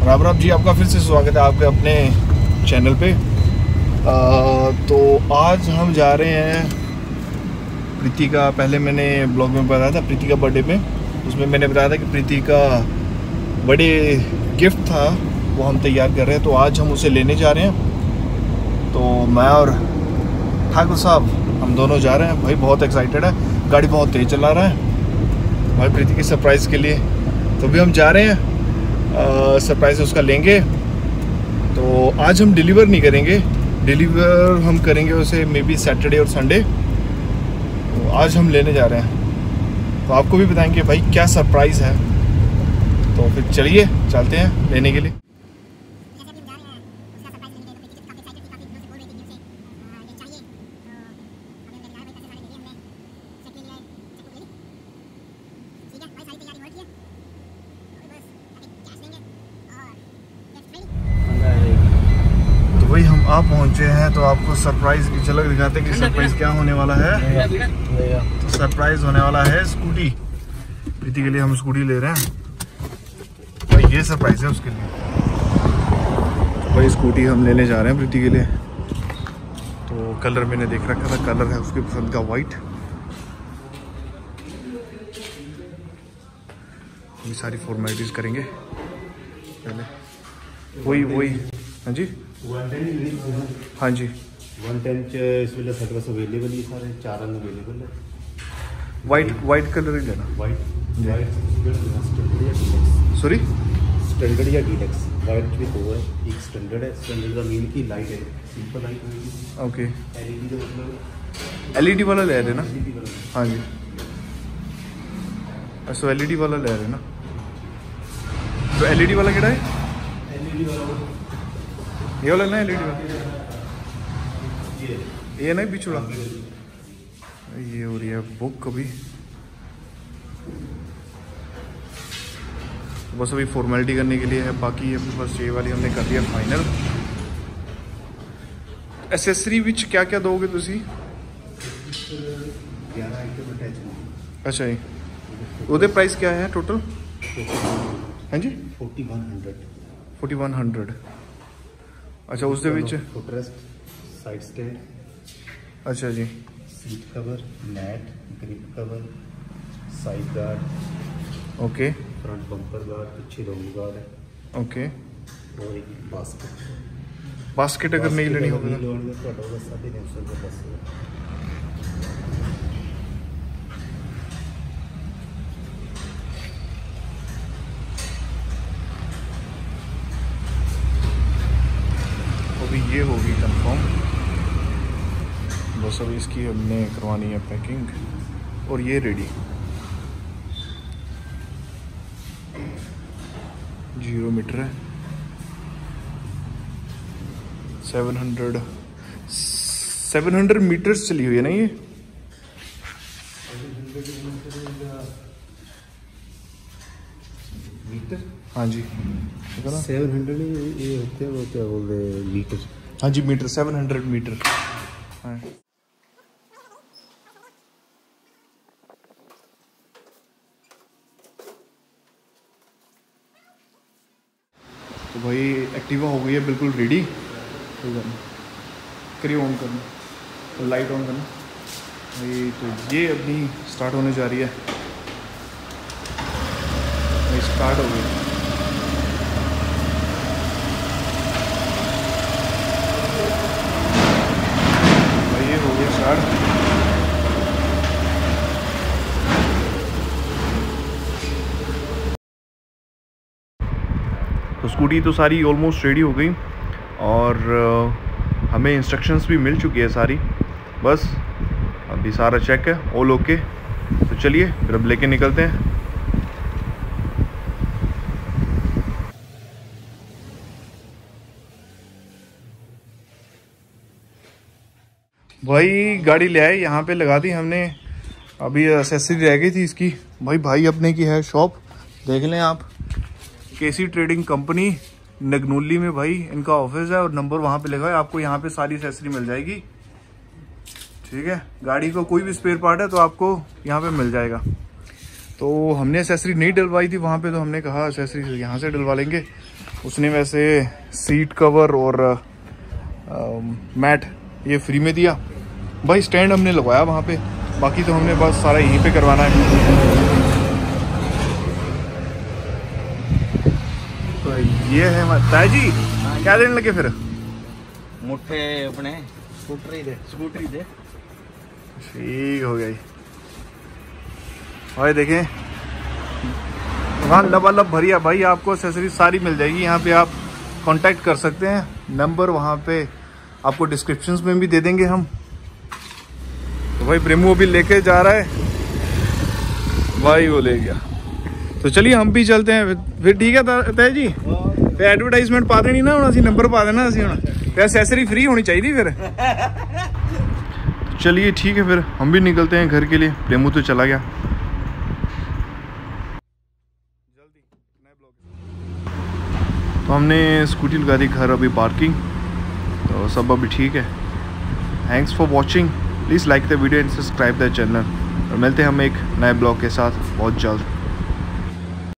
राम राम जी, आपका फिर से स्वागत है आपके अपने चैनल पे। तो आज हम जा रहे हैं प्रीति का, पहले मैंने ब्लॉग में बताया था प्रीति का बर्थडे में, उसमें मैंने बताया था कि प्रीति का बर्थडे गिफ्ट था वो हम तैयार कर रहे हैं। तो आज हम उसे लेने जा रहे हैं। तो मैं और ठाकुर साहब हम दोनों जा रहे हैं। भाई बहुत एक्साइटेड है, गाड़ी बहुत तेज़ चला रहा है भाई प्रीति की सरप्राइज़ के लिए। तो भी हम जा रहे हैं, सरप्राइज उसका लेंगे। तो आज हम डिलीवर नहीं करेंगे, डिलीवर हम करेंगे उसे मे बी सैटरडे और संडे। तो आज हम लेने जा रहे हैं, तो आपको भी बताएंगे भाई क्या सरप्राइज़ है। तो फिर चलिए चलते हैं लेने के लिए। वही हम आप पहुंचे हैं, तो आपको सरप्राइज की झलक दिखाते हैं कि सरप्राइज क्या होने वाला है। तो सरप्राइज होने वाला है स्कूटी। प्रीति के लिए हम स्कूटी ले रहे हैं, तो ये सरप्राइज है उसके लिए। तो भाई स्कूटी हम लेने जा रहे हैं प्रीति के लिए। तो कलर मैंने देख रखा था, कलर है उसकी पसंद का वाइट। ये सारी फॉर्मेलिटीज करेंगे पहले, वही हाँ जी 110 हाँ जी 110 इस वेले सारे पास अवेलेबल ही सारे 4 रंग अवेलेबल है। वाइट कलर ही लेना। वाइट सॉरी स्टैंडर्ड या डीलक्स वाइट भी दो है, एक स्टैंडर्ड है। स्टैंडर्ड का मीन की लाइट है, सिंपल लाइट होगी। ओके, एलईडी का मतलब एलईडी वाला ले रहे ना। एलईडी वाला। हाँ जी, अच्छा एलईडी वाला ले रहे ना। तो एलईडी वाला केड़ा है? एलईडी वाला ये वाला ना, एलईडी वाला ये नहीं बिछुड़ा। ये हो रही है बुक अभी, बस अभी फॉर्मेलिटी करने के लिए है। बाकी अपने पास ये वाली हमने कर दिया फाइनल। एसेसरी विच क्या क्या दोगे तुसी? 11 आइटम अटैच होंगे। अच्छा जी, ਉਹਦੇ प्राइस क्या है टोटल? हाँ जी 4100। अच्छा उसके विच फुटरेस्ट, साइड स्टैंड, अच्छा जी, seat cover, mat, grip cover, side guard, okay, front bumper guard, पीछे रोल गार्ड है, ओके। और एक बास्केट। बास्केट अगर नहीं लेनी होगी तो 350 रुपये बस है। अभी ये होगी कंफर्म, बस अभी इसकी हमने करवानी है पैकिंग और ये रेडी। 0 मीटर है, 700 मीटर्स चली हुई है ना ये। मीटर? हाँ जी 700 ये होते हैं, वो क्या बोलते हैं, मीटर। हाँ जी मीटर, 700 मीटर। हाँ तो भाई एक्टिवा हो गई है बिल्कुल रेडी। करिए ऑन करना, लाइट ऑन करना भाई। तो ये अपनी स्टार्ट होने जा रही है, स्टार्ट हो गई। भाई ये हो गया स्टार्ट। तो स्कूटी तो सारी ऑलमोस्ट रेडी हो गई और हमें इंस्ट्रक्शंस भी मिल चुकी है सारी, बस अभी सारा चेक है, ऑल ओके। तो चलिए फिर अब लेके निकलते हैं। भाई गाड़ी ले आए, यहाँ पे लगा दी हमने। अभी एक्सेसरी रह गई थी इसकी। भाई अपने की है शॉप, देख लें आप, केसी ट्रेडिंग कंपनी नगनूली में भाई इनका ऑफिस है और नंबर वहाँ पे लगा है। आपको यहाँ पे सारी एक्सेसरी मिल जाएगी, ठीक है। गाड़ी को कोई भी स्पेयर पार्ट है तो आपको यहाँ पे मिल जाएगा। तो हमने एक्सेसरी नहीं डलवाई थी वहाँ पे, तो हमने कहा एक्सेसरी यहाँ से डलवा लेंगे। उसने वैसे सीट कवर और मैट ये फ्री में दिया भाई। स्टैंड हमने लगवाया वहाँ पे, बाकी तो हमने बस सारा यहीं पे करवाना है। तो ये है ताई जी, क्या देने लगे फिर? मुठे अपने स्कूटरी दे ठीक हो गई। भाई देखें वहाँ लबालब भरिया भाई, आपको एक्सेसरीज सारी मिल जाएगी यहाँ पे। आप कांटेक्ट कर सकते हैं, नंबर वहाँ पे आपको डिस्क्रिप्शंस में भी दे देंगे हम। तो भाई प्रेमू अभी लेके जा रहा है भाई, वो ले गया। तो चलिए हम भी चलते हैं फिर। ठीक है तय जी, तो एडवर्टाइजमेंट पा देनी ना ਹੁਣ ਅਸੀਂ नंबर पा देना ਅਸੀਂ ਹੁਣ ਤੇ एक्सेसरी फ्री होनी चाहिए फिर। चलिए ठीक है फिर हम भी निकलते हैं घर के लिए। प्रेमू तो चला गया। तो हमने स्कूटी लगा दी घर, अभी पार्किंग, तो सब अभी ठीक है। Thanks for watching, please like the video and subscribe the channel. और मिलते हैं हम एक नए ब्लॉग के साथ बहुत जल्द।